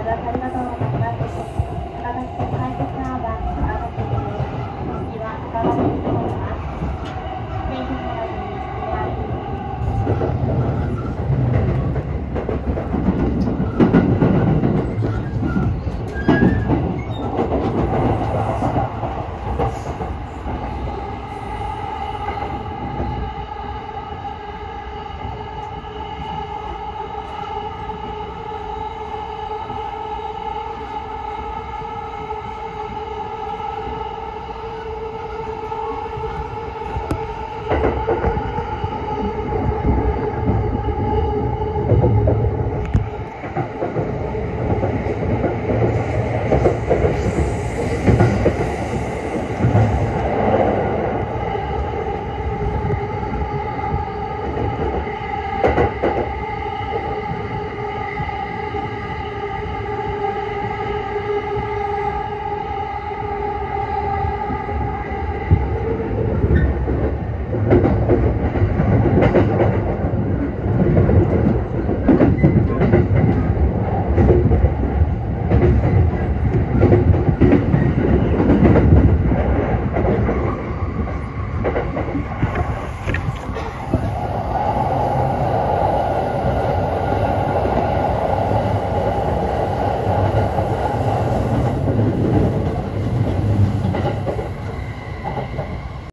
ありがとうございます。高崎線快速ナンバー高崎駅です。次はいかがでしょうか。電車の中にしてあります。